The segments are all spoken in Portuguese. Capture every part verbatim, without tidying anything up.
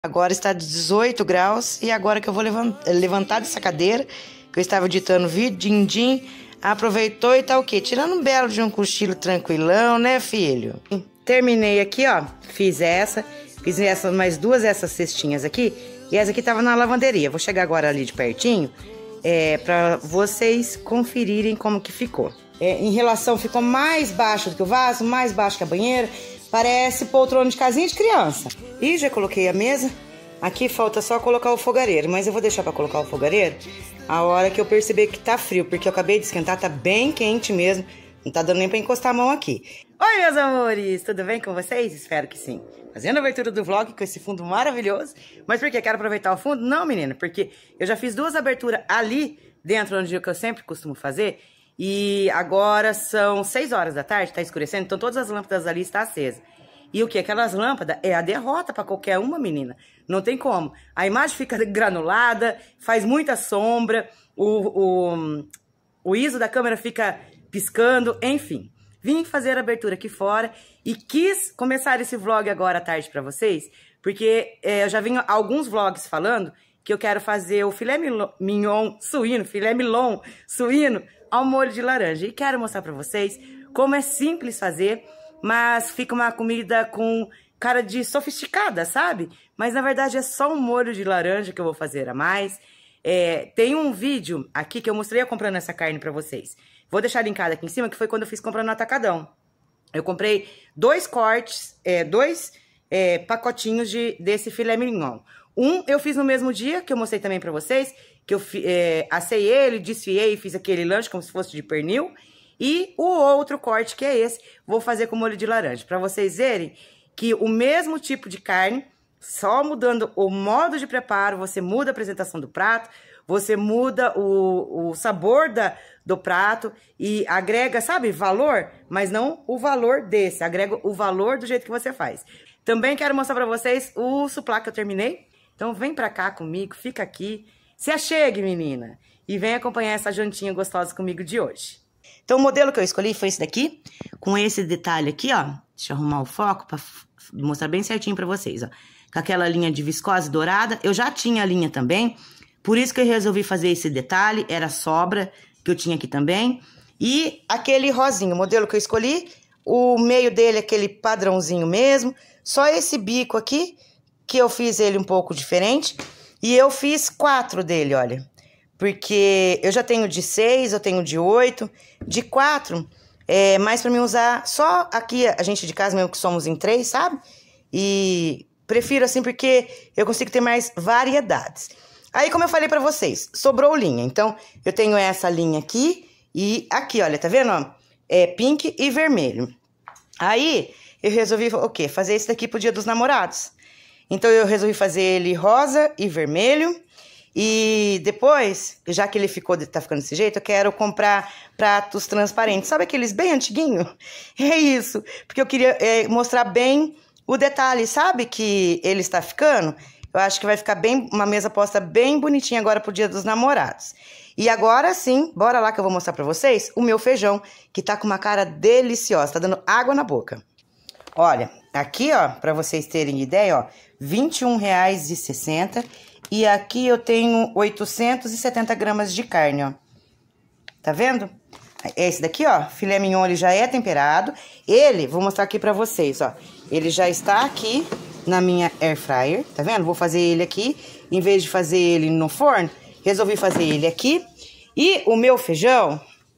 Agora está dezoito graus e agora que eu vou levantar dessa cadeira, que eu estava editando vídeo, din-din, aproveitou e tá o quê? Tirando um belo de um cochilo tranquilão, né, filho? Terminei aqui, ó, fiz essa, fiz essa, mais duas essas cestinhas aqui, e essa aqui tava na lavanderia. Vou chegar agora ali de pertinho, é, pra vocês conferirem como que ficou. É, em relação, ficou mais baixo do que o vaso, mais baixo que a banheira. Parece poltrona de casinha de criança. E já coloquei a mesa. Aqui falta só colocar o fogareiro. Mas eu vou deixar pra colocar o fogareiro a hora que eu perceber que tá frio. Porque eu acabei de esquentar, tá bem quente mesmo. Não tá dando nem pra encostar a mão aqui. Oi, meus amores! Tudo bem com vocês? Espero que sim. Fazendo a abertura do vlog com esse fundo maravilhoso. Mas por que? Quero aproveitar o fundo? Não, menina. Porque eu já fiz duas aberturas ali dentro, onde eu sempre costumo fazer. E agora são seis horas da tarde, tá escurecendo, então todas as lâmpadas ali estão acesas. E o que? Aquelas lâmpadas é a derrota para qualquer uma, menina. Não tem como. A imagem fica granulada, faz muita sombra, o, o, o I S O da câmera fica piscando, enfim. Vim fazer a abertura aqui fora e quis começar esse vlog agora à tarde para vocês, porque é, eu já vim alguns vlogs falando que eu quero fazer o filé mignon suíno, filé mignon suíno, ao molho de laranja. E quero mostrar pra vocês como é simples fazer, mas fica uma comida com cara de sofisticada, sabe? Mas na verdade é só um molho de laranja que eu vou fazer a mais. É, tem um vídeo aqui que eu mostrei eu comprando essa carne pra vocês. Vou deixar linkado aqui em cima, que foi quando eu fiz comprando no Atacadão. Eu comprei dois cortes, é, dois é, pacotinhos de, desse filé mignon. Um eu fiz no mesmo dia, que eu mostrei também pra vocês, que eu é, assei ele, desfiei e fiz aquele lanche como se fosse de pernil. E o outro corte, que é esse, vou fazer com molho de laranja. Pra vocês verem que o mesmo tipo de carne, só mudando o modo de preparo, você muda a apresentação do prato, você muda o, o sabor da, do prato e agrega, sabe, valor, mas não o valor desse, agrega o valor do jeito que você faz. Também quero mostrar pra vocês o suplá que eu terminei. Então vem pra cá comigo, fica aqui, se achegue, menina, e vem acompanhar essa jantinha gostosa comigo de hoje. Então o modelo que eu escolhi foi esse daqui, com esse detalhe aqui, ó. Deixa eu arrumar o foco pra mostrar bem certinho pra vocês, ó. Com aquela linha de viscose dourada, eu já tinha a linha também, por isso que eu resolvi fazer esse detalhe, era sobra que eu tinha aqui também. E aquele rosinho, o modelo que eu escolhi, o meio dele é aquele padrãozinho mesmo, só esse bico aqui, que eu fiz ele um pouco diferente, e eu fiz quatro dele, olha, porque eu já tenho de seis, eu tenho de oito, de quatro, é mais pra mim usar só aqui, a gente de casa mesmo que somos em três, sabe? E prefiro assim porque eu consigo ter mais variedades. Aí, como eu falei pra vocês, sobrou linha, então eu tenho essa linha aqui e aqui, olha, tá vendo, ó? É pink e vermelho. Aí, eu resolvi, o quê? Fazer esse daqui pro Dia dos Namorados. Então, eu resolvi fazer ele rosa e vermelho. E depois, já que ele ficou, tá ficando desse jeito, eu quero comprar pratos transparentes. Sabe aqueles bem antiguinhos? É isso. Porque eu queria é, mostrar bem o detalhe, sabe? Que ele está ficando. Eu acho que vai ficar bem, uma mesa posta bem bonitinha agora pro Dia dos Namorados. E agora sim, bora lá que eu vou mostrar pra vocês o meu feijão, que tá com uma cara deliciosa, tá dando água na boca. Olha, aqui, ó, pra vocês terem ideia, ó, vinte e um reais e sessenta centavos. E aqui eu tenho oitocentos e setenta gramas de carne, ó. Tá vendo? Esse daqui, ó, filé mignon, ele já é temperado. Ele, vou mostrar aqui pra vocês, ó. Ele já está aqui na minha air fryer, tá vendo? Vou fazer ele aqui, em vez de fazer ele no forno, resolvi fazer ele aqui. E o meu feijão,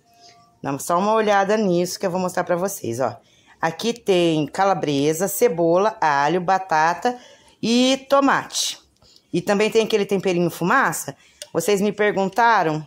dá só uma olhada nisso que eu vou mostrar pra vocês, ó. Aqui tem calabresa, cebola, alho, batata e tomate. E também tem aquele temperinho fumaça. Vocês me perguntaram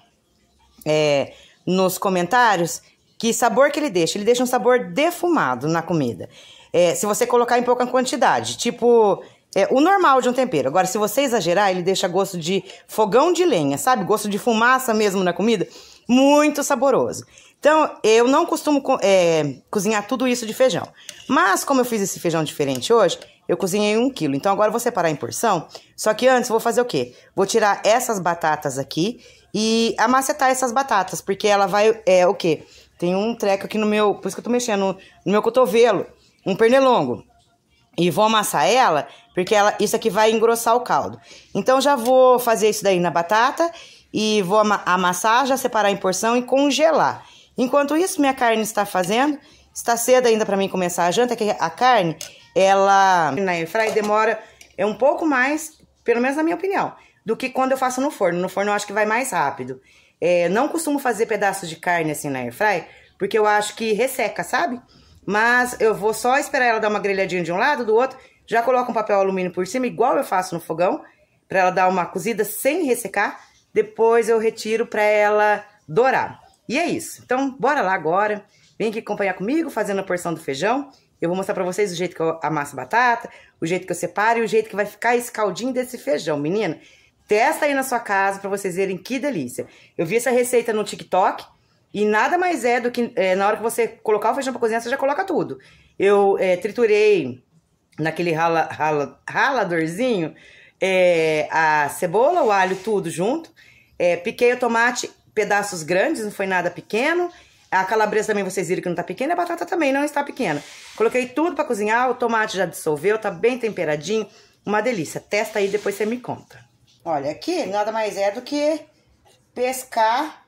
é, nos comentários que sabor que ele deixa. Ele deixa um sabor defumado na comida. É, se você colocar em pouca quantidade, tipo é, o normal de um tempero. Agora, se você exagerar, ele deixa gosto de fogão de lenha, sabe? Gosto de fumaça mesmo na comida. Muito saboroso. Então, eu não costumo é, cozinhar tudo isso de feijão. Mas, como eu fiz esse feijão diferente hoje, eu cozinhei um quilo. Então, agora eu vou separar em porção. Só que antes, vou fazer o quê? Vou tirar essas batatas aqui e amacetar essas batatas. Porque ela vai, é o quê? Tem um treco aqui no meu, por isso que eu tô mexendo, no, no meu cotovelo. Um pernilongo. E vou amassar ela porque ela, isso aqui vai engrossar o caldo. Então, já vou fazer isso daí na batata e vou amassar, já separar em porção e congelar. Enquanto isso, minha carne está fazendo. Está cedo ainda para mim começar a janta, que a carne, ela na airfryer demora é um pouco mais, pelo menos na minha opinião, do que quando eu faço no forno. No forno eu acho que vai mais rápido. É, não costumo fazer pedaços de carne assim na airfryer, porque eu acho que resseca, sabe? Mas eu vou só esperar ela dar uma grelhadinha de um lado, do outro, já coloco um papel alumínio por cima, igual eu faço no fogão, para ela dar uma cozida sem ressecar. Depois eu retiro para ela dourar. E é isso. Então, bora lá agora. Vem aqui acompanhar comigo, fazendo a porção do feijão. Eu vou mostrar pra vocês o jeito que eu amasso a batata, o jeito que eu separo e o jeito que vai ficar esse caldinho desse feijão. Menina, testa aí na sua casa pra vocês verem que delícia. Eu vi essa receita no TikTok e nada mais é do que é, na hora que você colocar o feijão pra cozinhar, você já coloca tudo. Eu é, triturei naquele rala, rala, raladorzinho é, a cebola, o alho, tudo junto. É, piquei o tomate, pedaços grandes, não foi nada pequeno. A calabresa também vocês viram que não tá pequena, a batata também não está pequena. Coloquei tudo pra cozinhar, o tomate já dissolveu, tá bem temperadinho, uma delícia. Testa aí, depois você me conta. Olha, aqui nada mais é do que pescar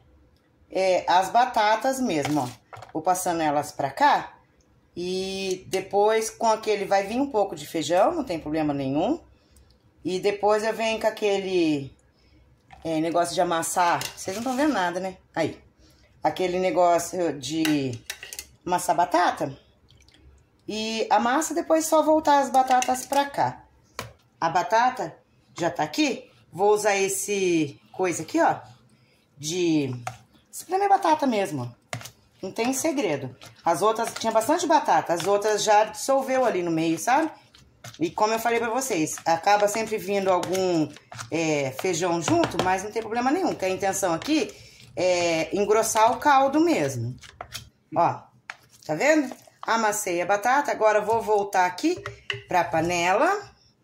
é, as batatas mesmo, ó. Vou passando elas pra cá e depois com aquele vai vir um pouco de feijão, não tem problema nenhum. E depois eu venho com aquele é, negócio de amassar, vocês não estão vendo nada, né? Aí. Aquele negócio de amassar batata. E amassa, depois só voltar as batatas pra cá. A batata já tá aqui. Vou usar esse coisa aqui, ó. De espremer batata mesmo, ó. Não tem segredo. As outras, tinha bastante batata. As outras já dissolveu ali no meio, sabe? E como eu falei pra vocês, acaba sempre vindo algum é, feijão junto, mas não tem problema nenhum. Que a intenção aqui é engrossar o caldo mesmo. Ó, tá vendo? Amassei a batata, agora vou voltar aqui pra panela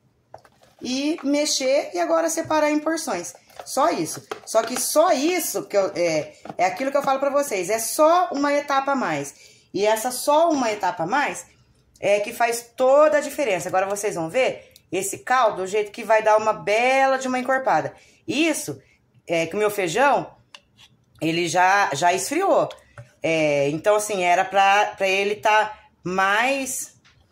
e mexer e agora separar em porções. Só isso. Só que só isso que eu, é, é aquilo que eu falo pra vocês, é só uma etapa a mais. E essa só uma etapa a mais é que faz toda a diferença. Agora vocês vão ver esse caldo, o jeito que vai dar uma bela de uma encorpada. Isso é que o meu feijão ele já, já esfriou. É, então, assim, era pra, pra ele tá mais...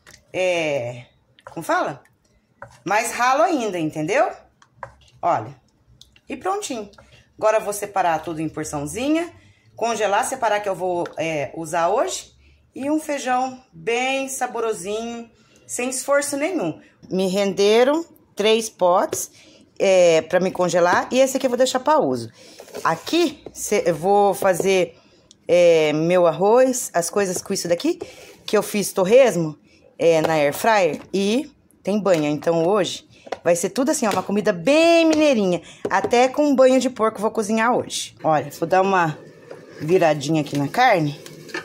É, como fala? Mais ralo ainda, entendeu? Olha. E prontinho. Agora eu vou separar tudo em porçãozinha. Congelar, separar que eu vou é, usar hoje. E um feijão bem saborosinho, sem esforço nenhum. Me renderam três potes é, pra me congelar. E esse aqui eu vou deixar pra uso. Aqui, eu vou fazer é, meu arroz, as coisas com isso daqui, que eu fiz torresmo é, na air fryer e tem banha. Então hoje vai ser tudo assim, ó, uma comida bem mineirinha. Até com banho de porco vou cozinhar hoje. Olha, vou dar uma viradinha aqui na carne.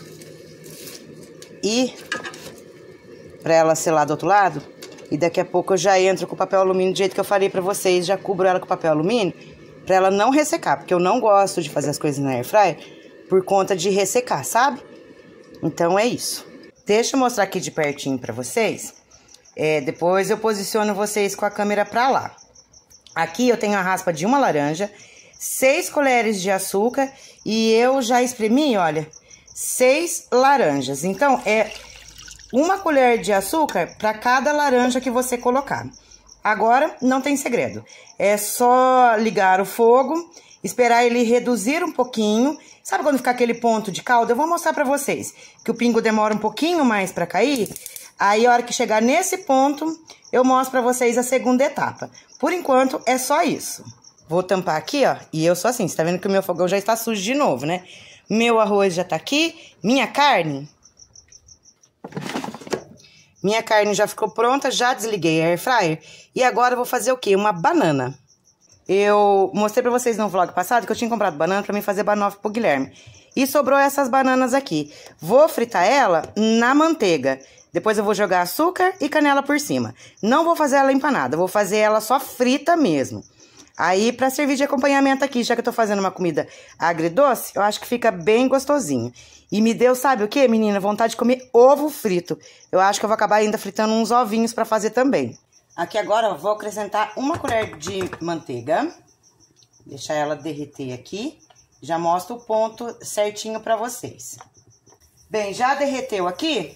E pra ela selar do outro lado. E daqui a pouco eu já entro com o papel alumínio do jeito que eu falei pra vocês. Já cubro ela com papel alumínio. Pra ela não ressecar, porque eu não gosto de fazer as coisas na air fryer por conta de ressecar, sabe? Então é isso. Deixa eu mostrar aqui de pertinho pra vocês. É, depois eu posiciono vocês com a câmera pra lá. Aqui eu tenho a raspa de uma laranja, seis colheres de açúcar e eu já espremi, olha, seis laranjas. Então é uma colher de açúcar pra cada laranja que você colocar. Agora, não tem segredo. É só ligar o fogo, esperar ele reduzir um pouquinho. Sabe quando ficar aquele ponto de caldo? Eu vou mostrar pra vocês que o pingo demora um pouquinho mais pra cair. Aí, a hora que chegar nesse ponto, eu mostro pra vocês a segunda etapa. Por enquanto, é só isso. Vou tampar aqui, ó. E eu sou assim, você tá vendo que o meu fogão já está sujo de novo, né? Meu arroz já tá aqui. Minha carne... Minha carne já ficou pronta, já desliguei a air fryer. E agora eu vou fazer o quê? Uma banana. Eu mostrei pra vocês no vlog passado que eu tinha comprado banana pra mim fazer banoffee pro Guilherme. E sobrou essas bananas aqui. Vou fritar ela na manteiga. Depois eu vou jogar açúcar e canela por cima. Não vou fazer ela empanada, vou fazer ela só frita mesmo. Aí, pra servir de acompanhamento aqui, já que eu tô fazendo uma comida agridoce, eu acho que fica bem gostosinho. E me deu, sabe o que, menina? Vontade de comer ovo frito. Eu acho que eu vou acabar ainda fritando uns ovinhos pra fazer também. Aqui agora eu vou acrescentar uma colher de manteiga. Deixar ela derreter aqui. Já mostro o ponto certinho pra vocês. Bem, já derreteu aqui.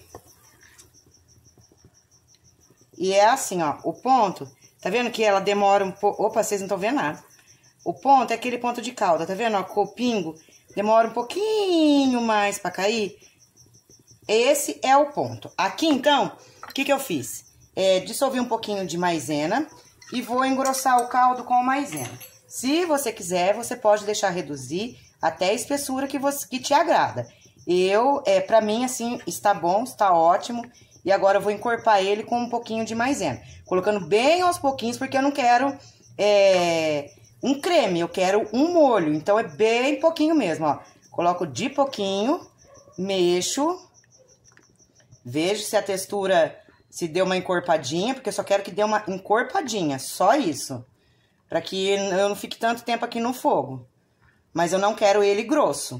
E é assim, ó, o ponto, tá vendo que ela demora um pouco... Opa, vocês não estão vendo nada. O ponto é aquele ponto de calda, tá vendo, ó, com o pingo, demora um pouquinho mais pra cair. Esse é o ponto. Aqui, então, o que que eu fiz? É, dissolvi um pouquinho de maisena e vou engrossar o caldo com maisena. Se você quiser, você pode deixar reduzir até a espessura que, você, que te agrada. Eu, é, pra mim, assim, está bom, está ótimo. E agora eu vou encorpar ele com um pouquinho de maisena. Colocando bem aos pouquinhos, porque eu não quero é, um creme, eu quero um molho. Então, é bem pouquinho mesmo, ó. Coloco de pouquinho, mexo. Vejo se a textura se deu uma encorpadinha, porque eu só quero que dê uma encorpadinha, só isso. Pra que eu não fique tanto tempo aqui no fogo. Mas eu não quero ele grosso.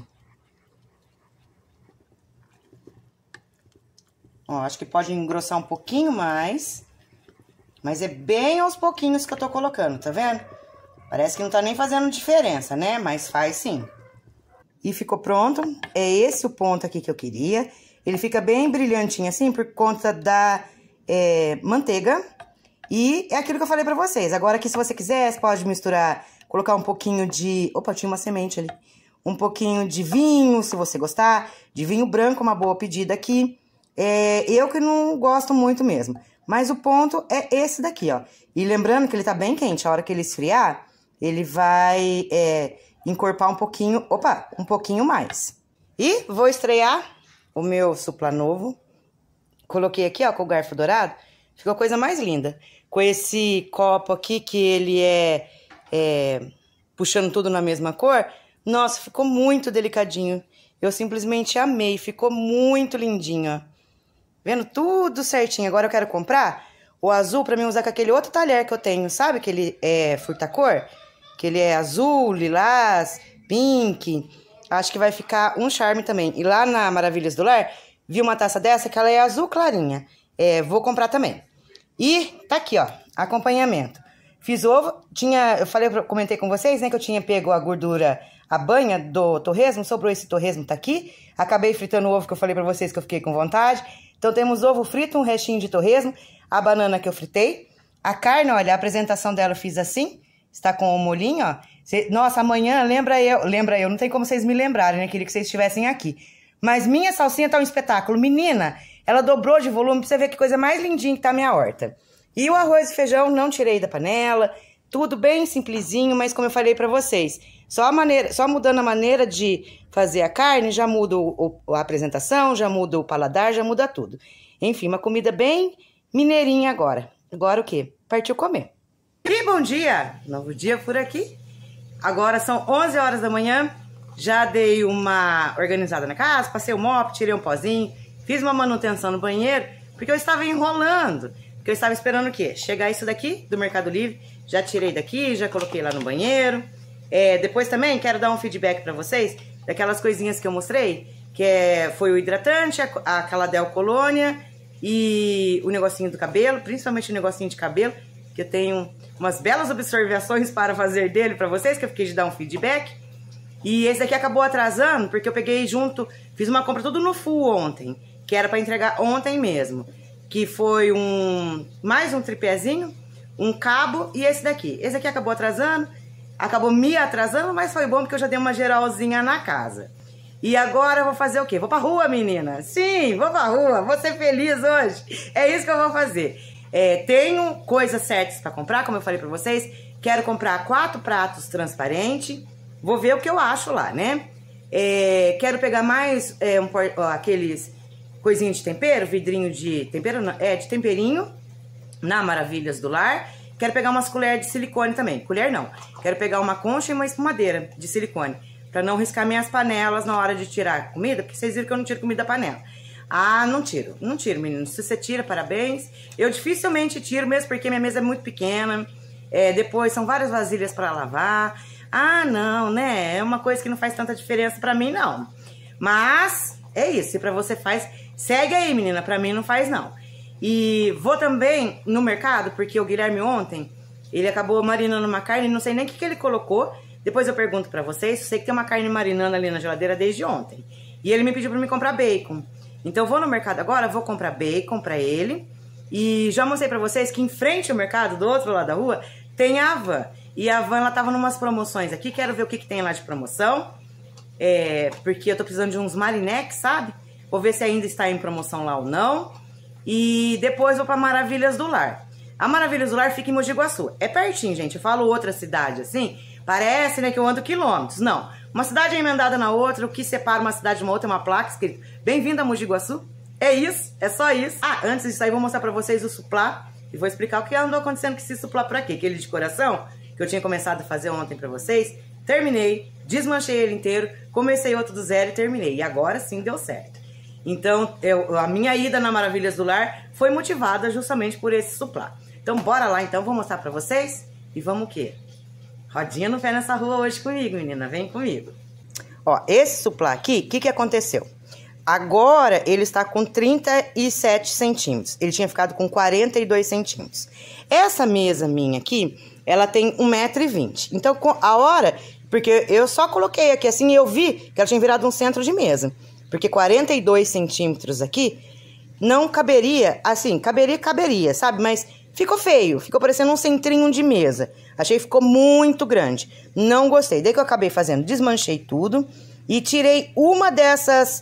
Ó, acho que pode engrossar um pouquinho mais. Mas é bem aos pouquinhos que eu tô colocando, tá vendo? Parece que não tá nem fazendo diferença, né? Mas faz sim. E ficou pronto. É esse o ponto aqui que eu queria. Ele fica bem brilhantinho assim por conta da é, manteiga. E é aquilo que eu falei pra vocês. Agora aqui, se você quiser, você pode misturar, colocar um pouquinho de... Opa, tinha uma semente ali. Um pouquinho de vinho, se você gostar. De vinho branco, uma boa pedida aqui. É, eu que não gosto muito mesmo. Mas o ponto é esse daqui, ó. E lembrando que ele tá bem quente. A hora que ele esfriar, ele vai é, encorpar um pouquinho... Opa, um pouquinho mais. E vou estrear o meu supla novo. Coloquei aqui, ó, com o garfo dourado. Ficou a coisa mais linda. Com esse copo aqui, que ele é, é puxando tudo na mesma cor. Nossa, ficou muito delicadinho. Eu simplesmente amei. Ficou muito lindinho, ó. Vendo tudo certinho. Agora eu quero comprar o azul pra mim usar com aquele outro talher que eu tenho. Sabe aquele é, furta-cor? Que ele é azul, lilás, pink. Acho que vai ficar um charme também. E lá na Maravilhas do Lar, vi uma taça dessa que ela é azul clarinha. É, vou comprar também. E tá aqui, ó, acompanhamento. Fiz ovo, tinha, eu falei, comentei com vocês, né, que eu tinha pego a gordura, a banha do torresmo, sobrou esse torresmo, tá aqui. Acabei fritando o ovo que eu falei pra vocês que eu fiquei com vontade. Então temos ovo frito, um restinho de torresmo, a banana que eu fritei. A carne, olha, a apresentação dela eu fiz assim, está com o molhinho, ó. Cê, nossa, amanhã, lembra eu, lembra eu, não tem como vocês me lembrarem, né, queria que vocês estivessem aqui. Mas minha salsinha tá um espetáculo, menina, ela dobrou de volume, pra você ver que coisa mais lindinha que tá a minha horta. E o arroz e feijão não tirei da panela, tudo bem simplesinho, mas como eu falei pra vocês, só, a maneira, só mudando a maneira de fazer a carne, já muda o, o, a apresentação, já muda o paladar, já muda tudo. Enfim, uma comida bem mineirinha agora. Agora o quê? Partiu comer. E bom dia! Novo dia por aqui. Agora são onze horas da manhã, já dei uma organizada na casa, passei o mop, tirei um pozinho, fiz uma manutenção no banheiro, porque eu estava enrolando. Porque eu estava esperando o quê? Chegar isso daqui do Mercado Livre. Já tirei daqui, já coloquei lá no banheiro. É, depois também quero dar um feedback pra vocês daquelas coisinhas que eu mostrei. Que é, foi o hidratante, a, a Caladel Colônia e o negocinho do cabelo. Principalmente o negocinho de cabelo. Que eu tenho umas belas observações para fazer dele pra vocês. Que eu fiquei de dar um feedback. E esse daqui acabou atrasando porque eu peguei junto... Fiz uma compra tudo no full ontem. Que era pra entregar ontem mesmo. Que foi um mais um tripézinho, um cabo e esse daqui. Esse aqui acabou atrasando, acabou me atrasando, mas foi bom porque eu já dei uma geralzinha na casa. E agora eu vou fazer o quê? Vou pra rua, menina. Sim, vou pra rua, vou ser feliz hoje. É isso que eu vou fazer. É, tenho coisas certas pra comprar, como eu falei pra vocês. Quero comprar quatro pratos transparentes. Vou ver o que eu acho lá, né? É, quero pegar mais é, um, ó, aqueles... coisinha de tempero, vidrinho de tempero, é, de temperinho, na Maravilhas do Lar. Quero pegar umas colheres de silicone também. Colher não. Quero pegar uma concha e uma espumadeira de silicone. Pra não riscar minhas panelas na hora de tirar comida, porque vocês viram que eu não tiro comida da panela. Ah, não tiro. Não tiro, menino. Se você tira, parabéns. Eu dificilmente tiro mesmo, porque minha mesa é muito pequena. É, depois são várias vasilhas pra lavar. Ah, não, né? É uma coisa que não faz tanta diferença pra mim, não. Mas, é isso. Se pra você faz... Segue aí, menina, pra mim não faz não. E vou também no mercado, porque o Guilherme ontem, ele acabou marinando uma carne, não sei nem o que, que ele colocou. Depois eu pergunto pra vocês, sei que tem uma carne marinando ali na geladeira desde ontem. E ele me pediu pra me comprar bacon. Então eu vou no mercado agora, vou comprar bacon pra ele. E já mostrei pra vocês que em frente ao mercado, do outro lado da rua, tem a Havan. E a Havan, ela tava numas promoções aqui, quero ver o que, que tem lá de promoção. É, porque eu tô precisando de uns marinex, sabe? Vou ver se ainda está em promoção lá ou não. E depois vou pra Maravilhas do Lar. A Maravilhas do Lar fica em Mogi Guaçu. É pertinho, gente. Eu falo outra cidade assim, parece, né, que eu ando quilômetros. Não. Uma cidade é emendada na outra, o que separa uma cidade de uma outra é uma placa escrito Bem-vindo a Mogi Guaçu. É isso, é só isso. Ah, antes disso aí, vou mostrar pra vocês o suplá e vou explicar o que andou acontecendo com esse suplá por aqui. Aquele de coração, que eu tinha começado a fazer ontem pra vocês. Terminei, desmanchei ele inteiro, comecei outro do zero e terminei. E agora sim deu certo. Então, eu, a minha ida na Maravilhas do Lar foi motivada justamente por esse suplá. Então, bora lá então, vou mostrar pra vocês. E vamos o quê? Rodinha no pé nessa rua hoje comigo, menina. Vem comigo. Ó, esse suplá aqui, o que que aconteceu? Agora ele está com trinta e sete centímetros. Ele tinha ficado com quarenta e dois centímetros. Essa mesa minha aqui, ela tem um metro e vinte. Então, a hora... Porque eu só coloquei aqui assim e eu vi que ela tinha virado um centro de mesa. Porque quarenta e dois centímetros aqui não caberia, assim, caberia, caberia, sabe? Mas ficou feio, ficou parecendo um centrinho de mesa. Achei que ficou muito grande. Não gostei. Daí que eu acabei fazendo, desmanchei tudo e tirei uma dessas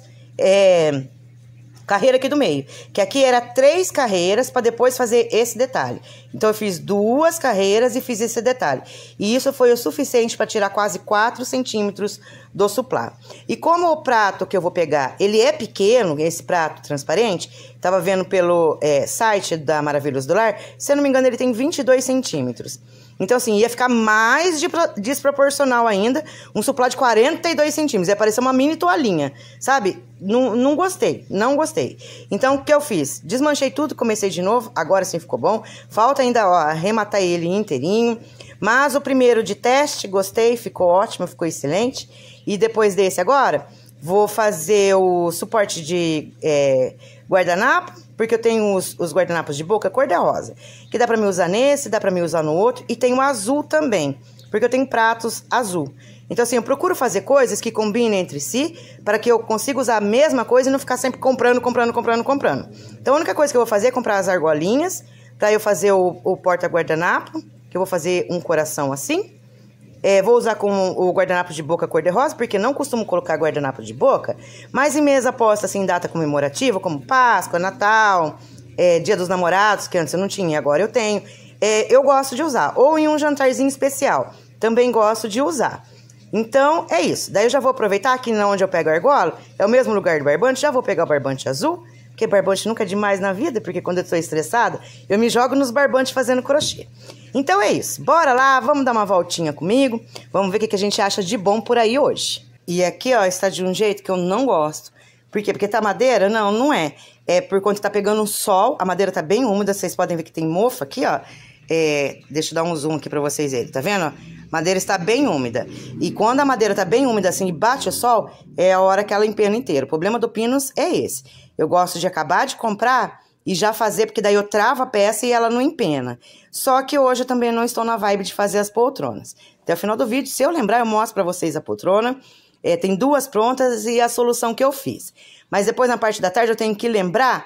é, carreiras aqui do meio. Que aqui era três carreiras para depois fazer esse detalhe. Então eu fiz duas carreiras e fiz esse detalhe. E isso foi o suficiente para tirar quase quatro centímetros do suplá. E como o prato que eu vou pegar, ele é pequeno, esse prato transparente, tava vendo pelo é, site da Maravilhas do Lar, se eu não me engano ele tem vinte e dois centímetros. Então assim, ia ficar mais desproporcional ainda, um suplá de quarenta e dois centímetros, ia parecer uma mini toalhinha, sabe? Não, não gostei, não gostei. Então o que eu fiz? Desmanchei tudo, comecei de novo, agora sim ficou bom. Falta ainda, ó, arrematar ele inteirinho. Mas o primeiro de teste, gostei, ficou ótimo, ficou excelente. E depois desse agora, vou fazer o suporte de é, guardanapo, porque eu tenho os, os guardanapos de boca cor-de-rosa, que dá pra me usar nesse, dá pra me usar no outro. E tem o azul também, porque eu tenho pratos azul. Então assim, eu procuro fazer coisas que combinem entre si, para que eu consiga usar a mesma coisa e não ficar sempre comprando, comprando, comprando, comprando. Então a única coisa que eu vou fazer é comprar as argolinhas, pra eu fazer o, o porta-guardanapo, que eu vou fazer um coração assim. É, vou usar com o guardanapo de boca cor-de-rosa, porque não costumo colocar guardanapo de boca, mas em mesa posta assim, data comemorativa, como Páscoa, Natal, é, Dia dos Namorados, que antes eu não tinha, agora eu tenho. É, eu gosto de usar, ou em um jantarzinho especial, também gosto de usar. Então, é isso. Daí eu já vou aproveitar aqui onde eu pego a argola, é o mesmo lugar do barbante, já vou pegar o barbante azul, porque barbante nunca é demais na vida, porque quando eu tô estressada, eu me jogo nos barbantes fazendo crochê. Então é isso, bora lá, vamos dar uma voltinha comigo, vamos ver o que a gente acha de bom por aí hoje. E aqui, ó, está de um jeito que eu não gosto. Por quê? Porque tá madeira? Não, não é. É por conta que tá pegando um sol, a madeira tá bem úmida, vocês podem ver que tem mofo aqui, ó. É, deixa eu dar um zoom aqui pra vocês verem, tá vendo? A madeira está bem úmida. E quando a madeira tá bem úmida assim e bate o sol, é a hora que ela empena inteiro. O problema do Pinus é esse. Eu gosto de acabar de comprar e já fazer, porque daí eu travo a peça e ela não empena. Só que hoje eu também não estou na vibe de fazer as poltronas. Até o final do vídeo, se eu lembrar, eu mostro pra vocês a poltrona. É, tem duas prontas e a solução que eu fiz. Mas depois, na parte da tarde, eu tenho que lembrar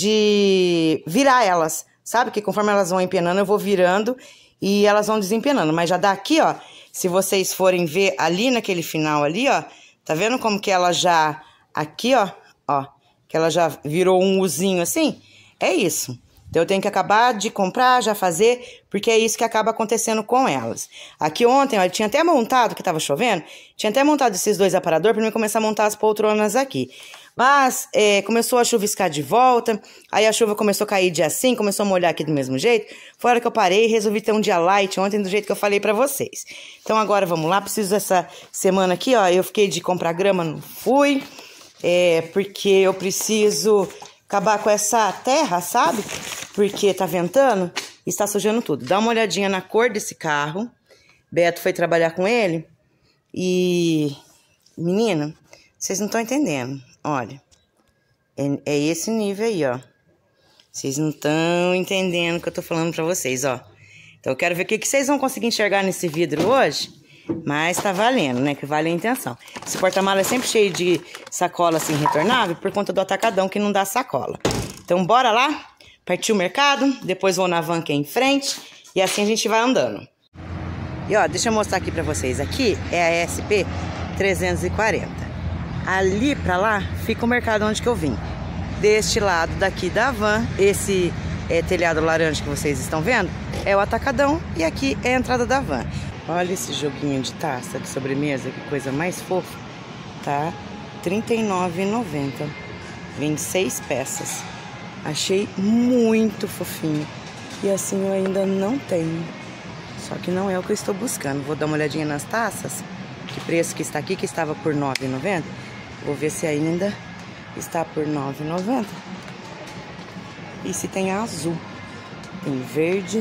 de virar elas. Sabe? Que conforme elas vão empenando, eu vou virando e elas vão desempenando. Mas já dá aqui, ó, se vocês forem ver ali naquele final ali, ó, tá vendo como que ela já, aqui, ó, ó, que ela já virou um uzinho assim? É isso. Então, eu tenho que acabar de comprar, já fazer, porque é isso que acaba acontecendo com elas. Aqui ontem, ó, eu tinha até montado, que tava chovendo, tinha até montado esses dois aparadores para mim começar a montar as poltronas aqui. Mas é, começou a chuviscar de volta, aí a chuva começou a cair dia assim, começou a molhar aqui do mesmo jeito. Foi a hora que eu parei e resolvi ter um dia light ontem do jeito que eu falei pra vocês. Então agora vamos lá, preciso dessa semana aqui, ó, eu fiquei de comprar grama, não fui, é, porque eu preciso acabar com essa terra, sabe? Porque tá ventando e está sujando tudo. Dá uma olhadinha na cor desse carro. Beto foi trabalhar com ele e... Menina, vocês não estão entendendo. Olha, é, é esse nível aí, ó. Vocês não estão entendendo o que eu tô falando pra vocês, ó. Então eu quero ver o que, que vocês vão conseguir enxergar nesse vidro hoje. Mas tá valendo, né? Que vale a intenção. Esse porta-mala é sempre cheio de sacola assim retornável por conta do atacadão que não dá sacola. Então bora lá, partir o mercado, depois vou na van que é em frente e assim a gente vai andando. E ó, deixa eu mostrar aqui pra vocês. Aqui é a S P trezentos e quarenta. Ali pra lá fica o mercado onde que eu vim. Deste lado daqui da van, esse é, telhado laranja que vocês estão vendo, é o atacadão e aqui é a entrada da van. Olha esse joguinho de taça de sobremesa, que coisa mais fofa. Tá trinta e nove reais e noventa centavos. Vem seis peças. Achei muito fofinho. E assim eu ainda não tenho. Só que não é o que eu estou buscando. Vou dar uma olhadinha nas taças. Que preço que está aqui, que estava por nove reais e noventa centavos. Vou ver se ainda está por nove reais e noventa centavos. E se tem azul. Tem verde,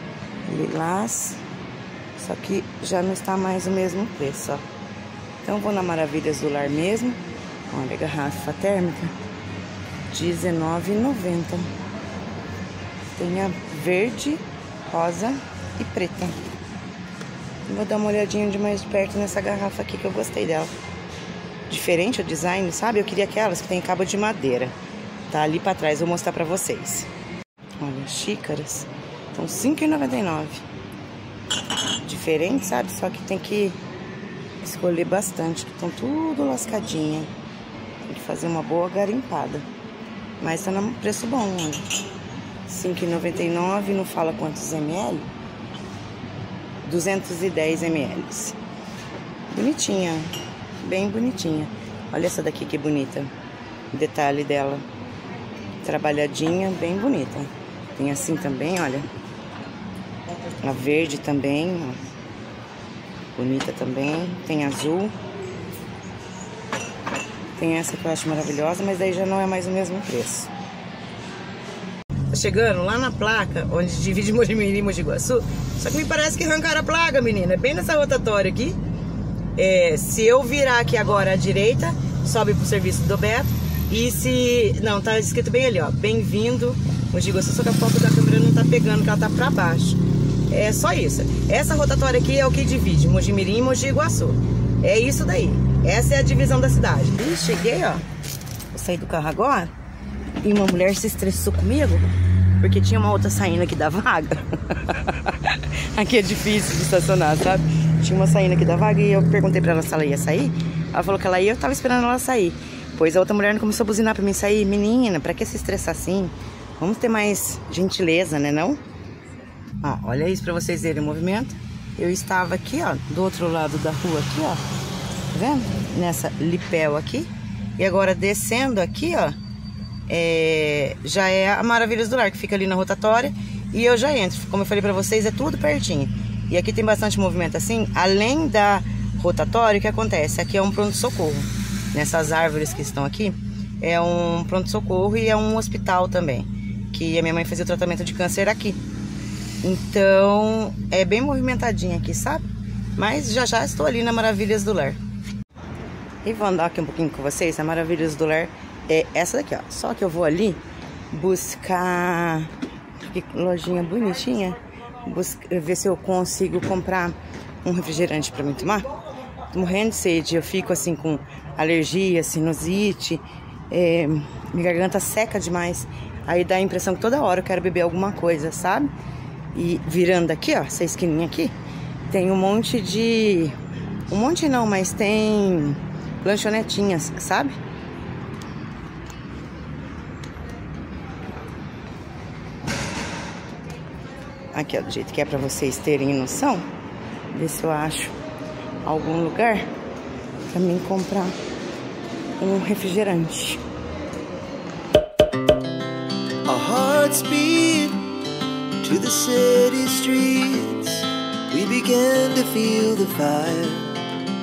lilás. Só que já não está mais o mesmo preço, ó. Então vou na Maravilhas do Lar mesmo. Olha a garrafa térmica. dezenove reais e noventa centavos. Tem a verde, rosa e preta. Vou dar uma olhadinha de mais perto nessa garrafa aqui que eu gostei dela. Diferente o design, sabe? Eu queria aquelas que tem cabo de madeira. Tá ali pra trás, vou mostrar pra vocês. Olha, xícaras. Então cinco reais e noventa e nove centavos. Diferente, sabe? Só que tem que escolher bastante. Estão tudo lascadinha. Tem que fazer uma boa garimpada. Mas tá no preço bom, olha. cinco reais e noventa e nove centavos, não fala quantos ml. duzentos e dez mililitros. Bonitinha. Bem bonitinha. Olha essa daqui que bonita. O detalhe dela. Trabalhadinha, bem bonita. Tem assim também, olha. A verde também, ó. Bonita também. Tem azul. Tem essa que eu acho maravilhosa, mas daí já não é mais o mesmo preço. Tá chegando lá na placa, onde divide Mojimirim e Mogi Guaçu. Só que me parece que arrancaram a placa, menina. É bem nessa rotatória aqui. É, se eu virar aqui agora à direita, sobe pro serviço do Beto. E se... Não, tá escrito bem ali, ó. Bem-vindo, Mogi Guaçu. Só que a foto da câmera não tá pegando, que ela tá pra baixo. É só isso. Essa rotatória aqui é o que divide Mojimirim e Mogi Guaçu. É isso daí. Essa é a divisão da cidade. E cheguei, ó. Vou sair do carro agora. E uma mulher se estressou comigo porque tinha uma outra saindo aqui da vaga. Aqui é difícil de estacionar, sabe? Tinha uma saindo aqui da vaga e eu perguntei pra ela se ela ia sair. Ela falou que ela ia, eu tava esperando ela sair. Pois a outra mulher não começou a buzinar pra mim sair. Menina, pra que se estressar assim? Vamos ter mais gentileza, né não? Ó, olha isso pra vocês verem o movimento. Eu estava aqui, ó, do outro lado da rua aqui, ó. Tá vendo? Nessa Lipel aqui. E agora descendo aqui, ó. É, já é a Maravilhas do Lar, que fica ali na rotatória. E eu já entro. Como eu falei pra vocês, é tudo pertinho. E aqui tem bastante movimento assim. Além da rotatória, o que acontece? Aqui é um pronto-socorro. Nessas árvores que estão aqui, é um pronto-socorro e é um hospital também. Que a minha mãe fazia o tratamento de câncer aqui. Então, é bem movimentadinho aqui, sabe? Mas já já estou ali na Maravilhas do Lar. E vou andar aqui um pouquinho com vocês. A Maravilhas do Lar é essa daqui, ó. Só que eu vou ali buscar... Que lojinha bonitinha. Buscar, ver se eu consigo comprar um refrigerante pra mim tomar. Tô morrendo de sede. Eu fico assim com alergia, sinusite. É, minha garganta seca demais. Aí dá a impressão que toda hora eu quero beber alguma coisa, sabe? E virando aqui, ó, essa esquininha aqui, tem um monte de... Um monte não, mas tem lanchonetinhas, sabe? Aqui, ó, do jeito que é pra vocês terem noção. Ver se eu acho algum lugar pra mim comprar um refrigerante. Our hearts beat to the city streets. We began to feel the fire.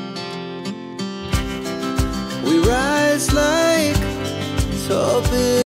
We rise like tall buildings.